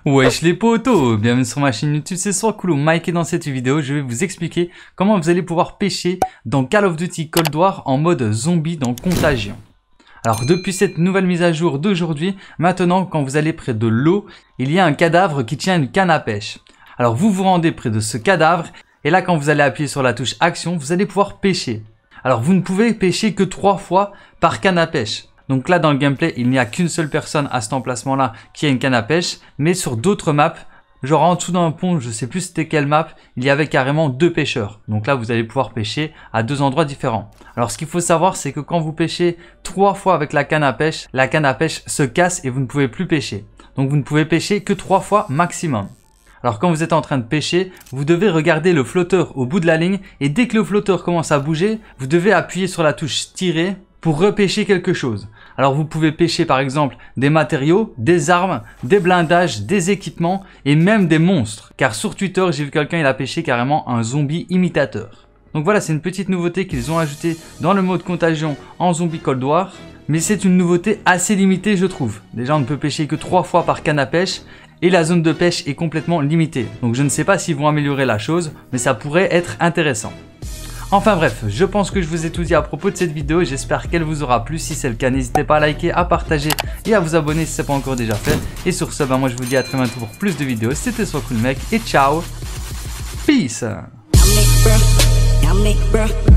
Wesh les potos, bienvenue sur ma chaîne YouTube, c'est Soiscool Mike et dans cette vidéo je vais vous expliquer comment vous allez pouvoir pêcher dans Call of Duty Cold War en mode zombie dans Contagion. Alors depuis cette nouvelle mise à jour d'aujourd'hui, maintenant quand vous allez près de l'eau, il y a un cadavre qui tient une canne à pêche. Alors vous vous rendez près de ce cadavre et là quand vous allez appuyer sur la touche action, vous allez pouvoir pêcher. Alors vous ne pouvez pêcher que 3 fois par canne à pêche. Donc là dans le gameplay, il n'y a qu'une seule personne à cet emplacement là qui a une canne à pêche, mais sur d'autres maps, genre en dessous d'un pont, je sais plus c'était quelle map, il y avait carrément 2 pêcheurs. Donc là vous allez pouvoir pêcher à 2 endroits différents. Alors ce qu'il faut savoir c'est que quand vous pêchez 3 fois avec la canne à pêche se casse et vous ne pouvez plus pêcher. Donc vous ne pouvez pêcher que 3 fois maximum. Alors quand vous êtes en train de pêcher, vous devez regarder le flotteur au bout de la ligne et dès que le flotteur commence à bouger, vous devez appuyer sur la touche tirer pour repêcher quelque chose. Alors vous pouvez pêcher par exemple des matériaux, des armes, des blindages, des équipements et même des monstres. Car sur Twitter, j'ai vu quelqu'un, il a pêché carrément un zombie imitateur. Donc voilà, c'est une petite nouveauté qu'ils ont ajoutée dans le mode Contagion en zombie Cold War. Mais c'est une nouveauté assez limitée je trouve. Déjà on ne peut pêcher que 3 fois par canne à pêche et la zone de pêche est complètement limitée. Donc je ne sais pas s'ils vont améliorer la chose, mais ça pourrait être intéressant. Enfin bref, je pense que je vous ai tout dit à propos de cette vidéo, j'espère qu'elle vous aura plu. Si c'est le cas, n'hésitez pas à liker, à partager et à vous abonner si ce n'est pas encore déjà fait. Et sur ce, moi je vous dis à très bientôt pour plus de vidéos. C'était Soiscool Mec et ciao, peace.